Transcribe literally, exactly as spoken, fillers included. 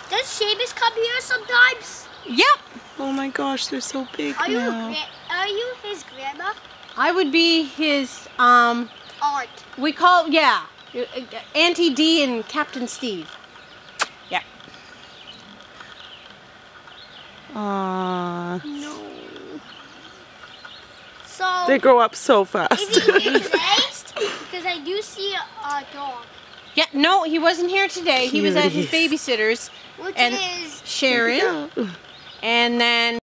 Does Seamus come here sometimes? Yep. Oh my gosh, they're so big Are you now. are you his grandma? I would be his, um, Aunt. we call, yeah, Auntie D and Captain Steve. Yep. Aww. No. So They grow up so fast. is he here today? Because I do see a, a dog. Yeah, no, he wasn't here today. He was at his Cuties. babysitter's. Which and is Sharon. And then